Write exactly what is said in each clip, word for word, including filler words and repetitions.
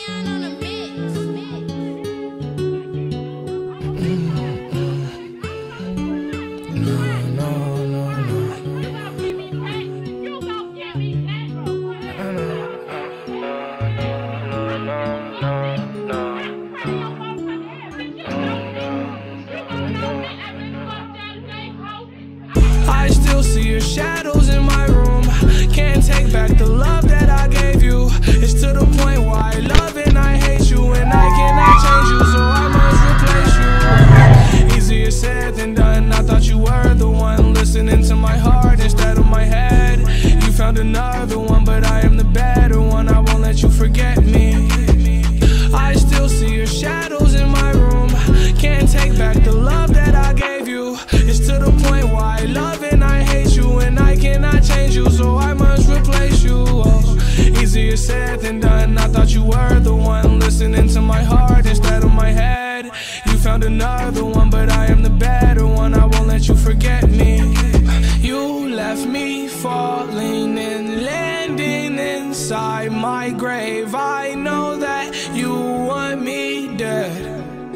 I still see your shadows in my room. Can't take back the love that I gave you. It's to the point where I love and I hate you, and I cannot change you, so I must replace you. Easier said than done. I thought you were the one listening to my heart instead of my head. You found another one, but I am the better one. I won't let you forget me. I still see your shadows in my room. Can't take back the love that I gave you. It's to the point where I love and I hate you, and I cannot change you, so I must replace you. Oh, easier said than done. I thought you were the one listening to my heart instead of my head. You found another one, but I am the better one. I won't let you forget me. You left me falling and landing inside my grave. I know that you want me dead.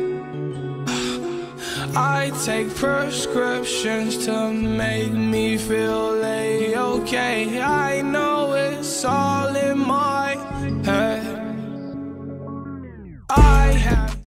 I take prescriptions to make me feel A-okay.